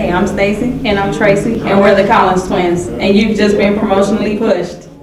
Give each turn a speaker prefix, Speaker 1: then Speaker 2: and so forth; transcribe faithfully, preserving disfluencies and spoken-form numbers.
Speaker 1: Hey, I'm Stacy. And I'm Tracy. And we're the Collins twins. And you've just been promotionally pushed.